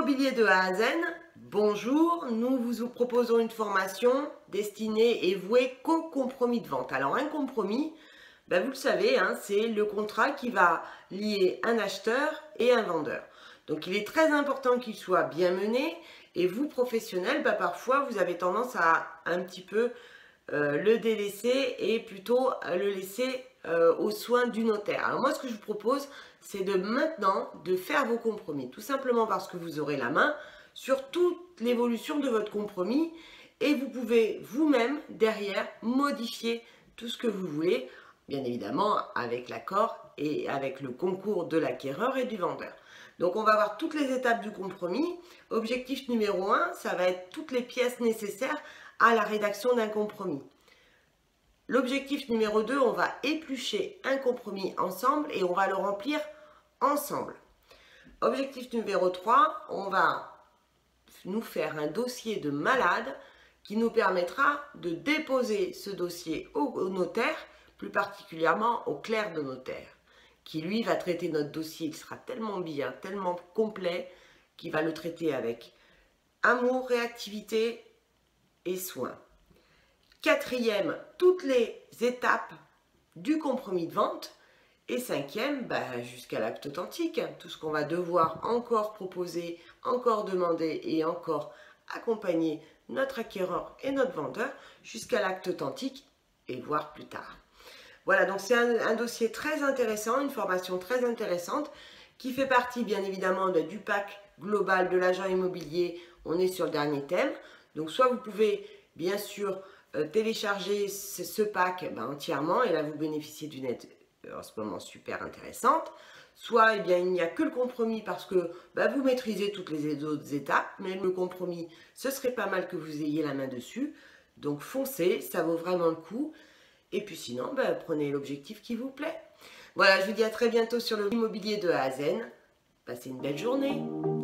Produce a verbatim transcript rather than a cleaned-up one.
Immobilier de A à Z, bonjour, nous vous proposons une formation destinée et vouée qu'au compromis de vente. Alors un compromis, ben vous le savez, hein, c'est le contrat qui va lier un acheteur et un vendeur. Donc il est très important qu'il soit bien mené et vous professionnels, ben parfois vous avez tendance à un petit peu euh, le délaisser et plutôt le laisser euh, aux soins du notaire. Alors moi ce que je vous propose, c'est de maintenant de faire vos compromis, tout simplement parce que vous aurez la main sur toute l'évolution de votre compromis et vous pouvez vous-même derrière modifier tout ce que vous voulez, bien évidemment avec l'accord et avec le concours de l'acquéreur et du vendeur. Donc on va voir toutes les étapes du compromis. Objectif numéro un, ça va être toutes les pièces nécessaires à la rédaction d'un compromis. L'objectif numéro deux, on va éplucher un compromis ensemble et on va le remplir ensemble. Objectif numéro trois, on va nous faire un dossier de malade qui nous permettra de déposer ce dossier au notaire, plus particulièrement au clerc de notaire, qui lui va traiter notre dossier. Il sera tellement bien, tellement complet, qu'il va le traiter avec amour, réactivité et soin. Quatrième, toutes les étapes du compromis de vente. Et cinquième, bah, jusqu'à l'acte authentique, tout ce qu'on va devoir encore proposer, encore demander et encore accompagner notre acquéreur et notre vendeur jusqu'à l'acte authentique et voire plus tard. Voilà, donc c'est un, un dossier très intéressant, une formation très intéressante qui fait partie bien évidemment de, du pack global de l'agent immobilier. On est sur le dernier thème. Donc soit vous pouvez bien sûr euh, télécharger ce, ce pack ben, entièrement et là vous bénéficiez d'une aide en ce moment super intéressante, soit eh bien, il n'y a que le compromis parce que bah, vous maîtrisez toutes les autres étapes, mais le compromis, ce serait pas mal que vous ayez la main dessus, donc foncez, ça vaut vraiment le coup, et puis sinon, bah, prenez l'objectif qui vous plaît. Voilà, je vous dis à très bientôt sur le immobilier de A à Z, passez une belle journée.